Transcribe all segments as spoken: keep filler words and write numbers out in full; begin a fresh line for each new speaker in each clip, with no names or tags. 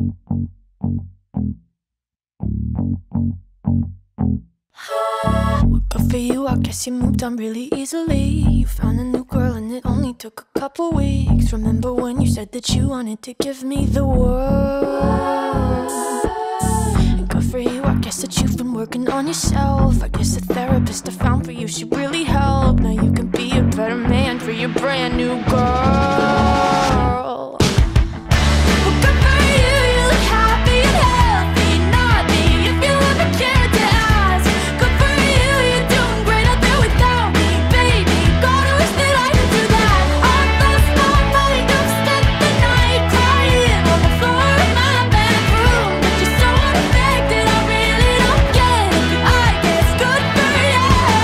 Well, good for you, I guess you moved on really easily. You found a new girl and it only took a couple weeks. Remember when you said that you wanted to give me the world? And good for you, I guess that you've been working on yourself. I guess the therapist I found for you should really help. Now you can be a better man for your brand new girl. Well, good for you, you look happy and healthy. Not me, if you ever cared to ask. Good for you, you're doing great out there without me, baby. Gotta wish that I could do that. I've lost my mind, I've spent the night crying on the floor of my bedroom. But you're so unaffected, I really don't get it. But I guess good for you.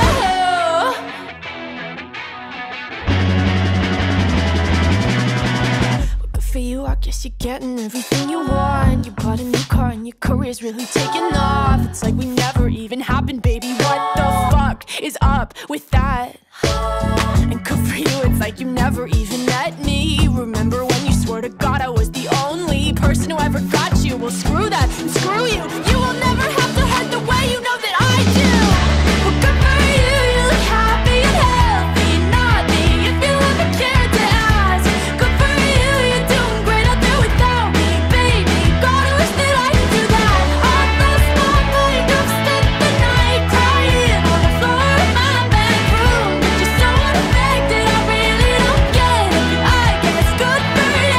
Well, good for you, I guess you're getting everything you want. You bought a new car and your career's really taking off. It's like we never even happened, baby. What the fuck is up with that? And good for you, it's like you never even met me. Remember when you swore to God I was the only person who ever got you? Well, screw that and screw you. You will never have to hurt the way you know that I do. Well, good for you, you look happy and healthy. Not me, if you ever cared to ask. Good for you, you're doing great out there without me, baby. Gotta wish that I could do that. I've lost my mind, I've spent the night crying on the floor of my bedroom. But you're so unaffected, I really don't get it. But I guess good for you.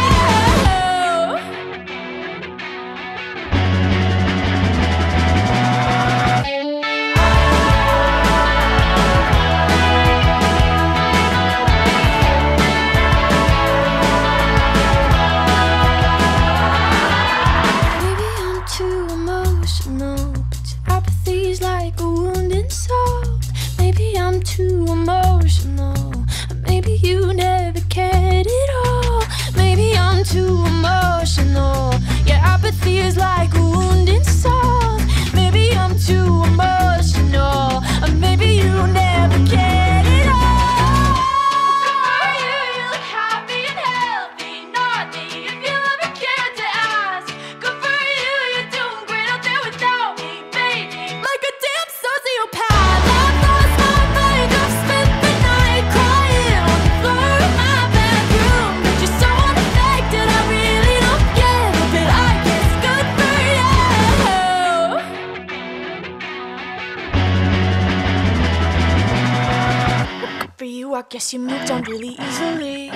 Maybe I'm too emotional, but your apathy's like a wounded soul. Maybe I'm too emotional, or maybe you never cared at all. Maybe I'm too emotional, your apathy is like a wounded soul. Maybe I'm too emotional, or maybe you never cared at all. Good for you, you look happy and healthy. Not me, if you ever cared to ask. Good for you, you're doing great out there without me, baby. Like a damn sociopath. I've lost my mind, I've spent the night crying on the floor of my bedroom. But you're so unaffected, I really don't get it. But I guess good for you. Good for you, I guess you moved on really easily.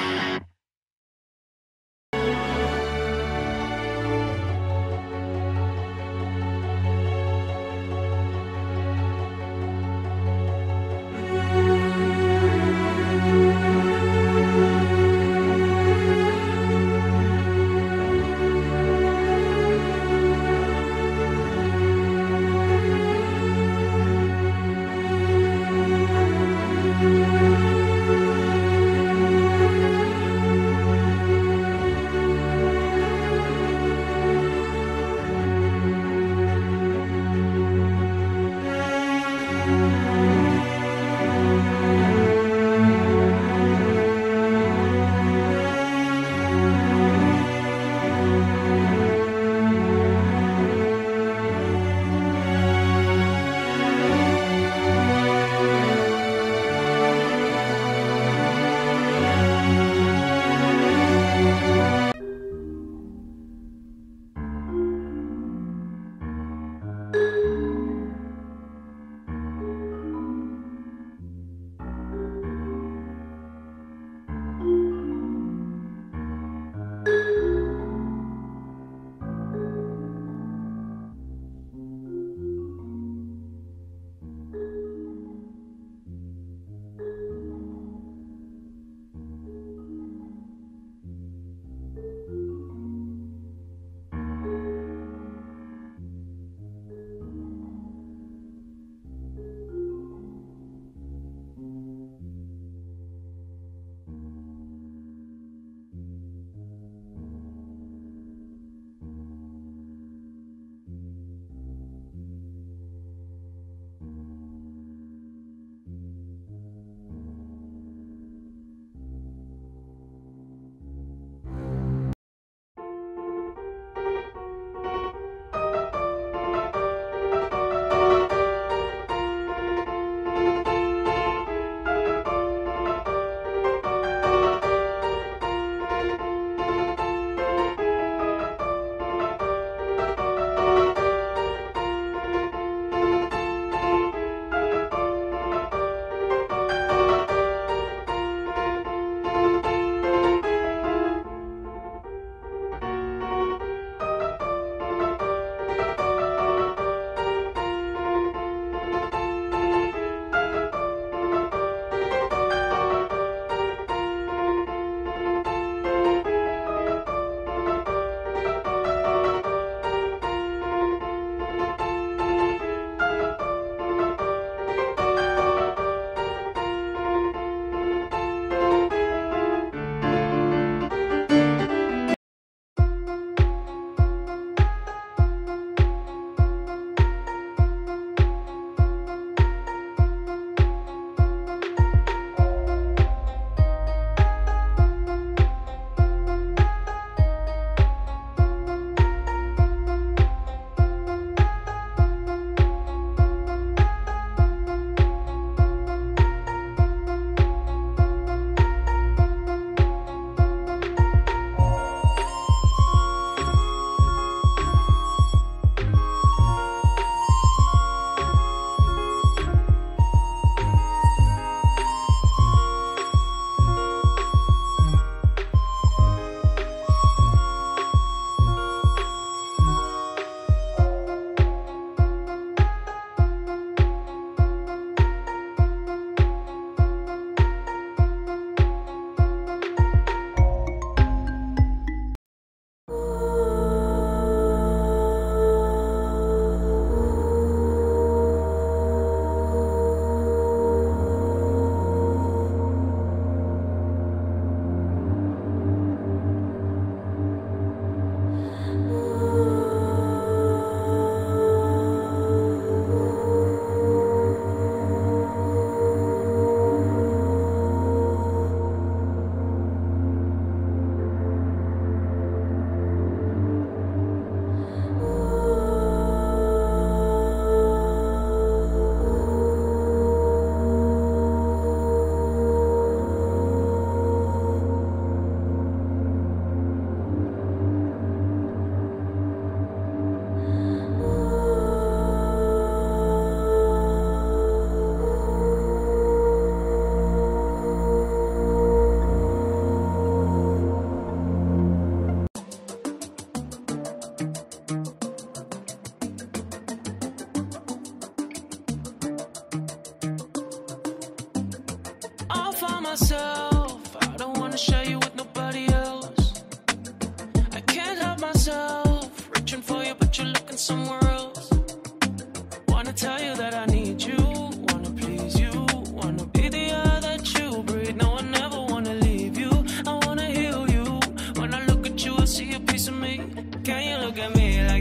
myself. I don't wanna share you with nobody else. I can't help myself, reaching for you, but you're looking somewhere else. Wanna tell you that I need you, wanna please you, wanna be the air that you breathe. No, I never wanna leave you, I wanna heal you. When I look at you, I see a piece of me. Can you look at me like